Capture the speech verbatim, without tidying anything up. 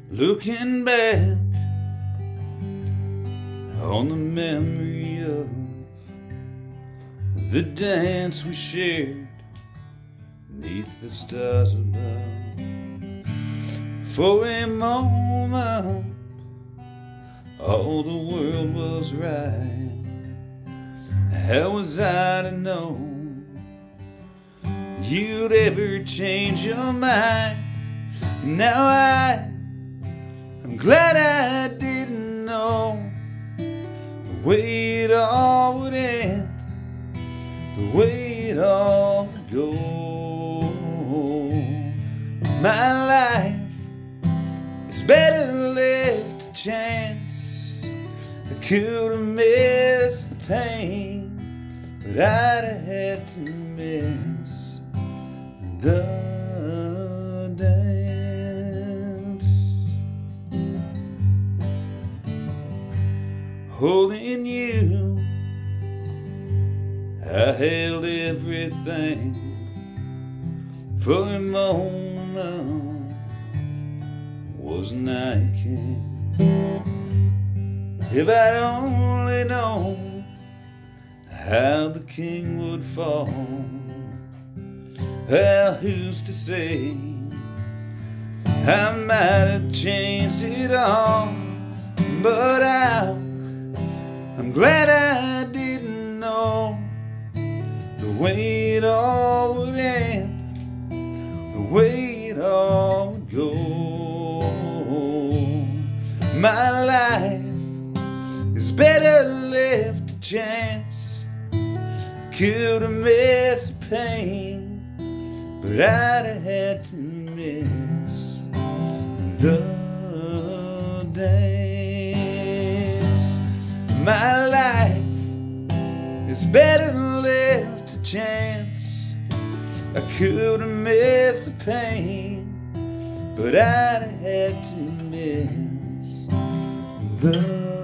Looking back on the memory of the dance we shared neath the stars above. For a moment all the world was right. How was I to know you'd ever change your mind? Now I I'm glad I didn't know the way it all would end, the way it all would go. My life is better left to chance. I could have missed the pain, but I'd have had to miss the dance. Holding you, I held everything. For a moment, wasn't I a king? If I'd only known how the king would fall, well, who's to say? I might have changed it all, but I I'm glad I didn't know the way it all would end, the way it all would go. My life is better left to chance. Could have missed the pain, but I'd have had to miss the dance. My life is better left to chance. I could have missed the pain, but I'd have had to miss the